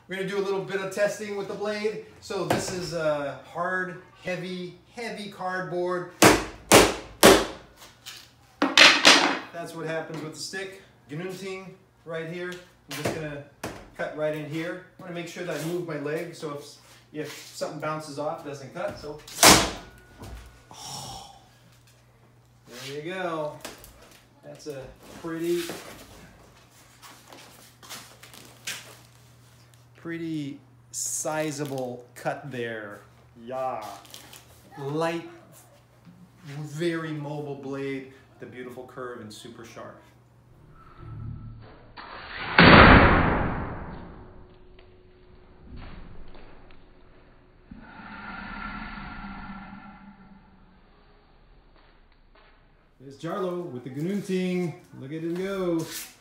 We're gonna do a little bit of testing with the blade. So this is hard, heavy cardboard. That's what happens with the stick. Ginunting right here. I'm just gonna cut right in here. I wanna make sure that I move my leg so if something bounces off, it doesn't cut. So, oh, there you go. That's a pretty sizable cut there. Yeah. Light, very mobile blade, the beautiful curve and super sharp. There's Jarlo with the Ginunting. Look at him go.